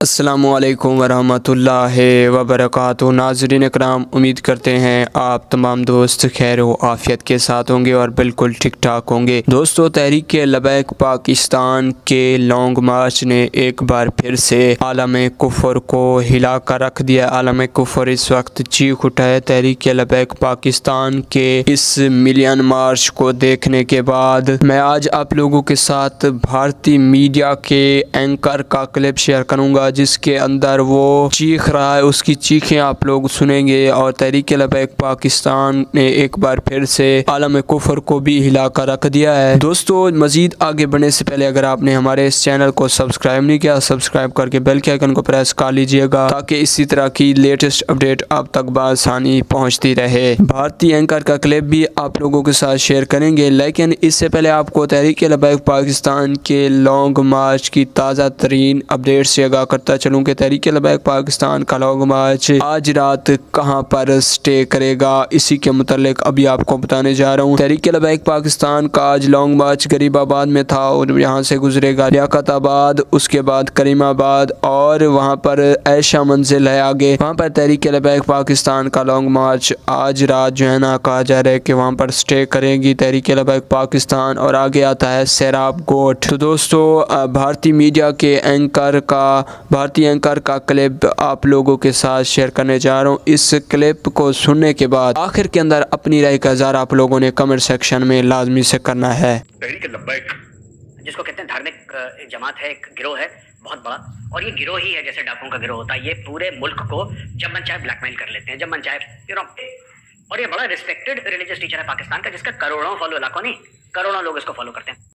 السلام علیکم ورحمۃ اللہ وبرکاتہ۔ ناظرین اکرام، امید کرتے ہیں آپ تمام دوست خیر و عافیت کے ساتھ ہوں گے اور بالکل ٹھیک ٹھاک ہوں گے۔ دوستو، تحریک لبیک پاکستان کے لانگ مارچ نے ایک بار پھر سے عالم کفر کو ہلا کر رکھ دیا۔ عالم کفر اس وقت چیخ اٹھا ہے تحریک لبیک پاکستان کے اس ملین مارچ کو دیکھنے کے بعد۔ میں آج آپ لوگوں کے ساتھ بھارتی میڈیا کے اینکر کا کلپ شیئر کروں گا جس کے اندر وہ چیخ رہا ہے، اس کی چیخیں آپ لوگ سنیں گے، اور تحریک لبیک پاکستان نے ایک بار پھر سے عالم کفر کو بھی ہلا کر رکھ دیا ہے۔ دوستو، مزید آگے بڑھنے سے پہلے اگر آپ نے ہمارے اس چینل کو سبسکرائب نہیں کیا، سبسکرائب کر کے بیل کے آئیکن کو پریس کر لیجئے گا تاکہ اسی طرح کی لیٹسٹ اپڈیٹ آپ تک بآسانی پہنچتی رہے۔ بھارتی اینکر کا کلپ بھی آپ لوگوں کے ساتھ شیئر کریں گے، لیکن اس سے پہلے آپ کو تحریک لبیک پاکستان کے لانگ مارچ کی تازہ ترین اپڈیٹ سے آگاہ کرتا چلوں کہ تحریک لبیک پاکستان کا لانگ مارچ آج رات کہاں پر سٹے کرے گا، اسی کے متعلق ابھی آپ کو بتانے جا رہا ہوں۔ تحریک لبیک پاکستان کا آج لانگ مارچ غریب آباد میں تھا اور یہاں سے گزرے گا لیاقت آباد، اس کے بعد کریم آباد، اور وہاں پر عائشہ منزل ہے آگے، وہاں پر تحریک لبیک پاکستان کا لانگ مارچ آج رات جو ہے نا کہا جا رہا ہے کہ وہاں پر سٹے کرے گی تحریک لبیک پاکستان، اور آگے آتا ہے سیراب گوٹ۔ تو دوستو، بھارتی میڈیا کے بھارتی اینکر کا کلپ آپ لوگوں کے ساتھ شیئر کرنے جا رہا ہوں۔ اس کلپ کو سننے کے بعد آخر کے اندر اپنی رائے کا اظہار آپ لوگوں نے کمنٹ سیکشن میں لازمی سے کرنا ہے۔ تحریک لبیک جس کو کہتے ہیں دھارمک جماعت ہے، ایک گروہ ہے بہت بڑا، اور یہ گروہ ہی ہے جیسے ڈاکوؤں کا گروہ ہوتا ہے۔ یہ پورے ملک کو جب من چاہے بلیک میل کر لیتے ہیں، جب من چاہے اور یہ بڑا ریسپیکٹڈ ریلیجیس ٹیچر ہے پاکستان کا، جس کا کروڑوں فالو، لاکھوں نہیں کروڑوں لوگ اس کو فالو کرتے ہیں۔